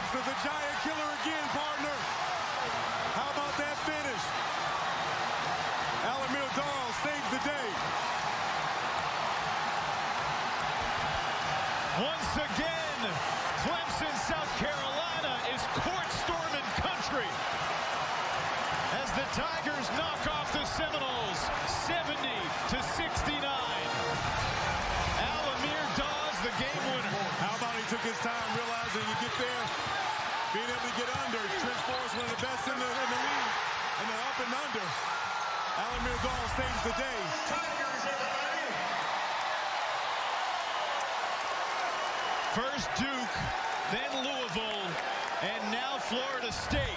This is a giant killer again, partner. How about that finish? Al-Amir Dawes saves the day. Once again, Clemson, South Carolina is court-storming country as the Tigers knock off the Seminoles 70-69. Al-Amir Dawes, the game winner. How about he took his time, realizing you get there, being able to get under. Trent Forrest, one of the best in the league, and then up and under. Al-Amir Dawes saves the day. First Duke, then Louisville, and now Florida State.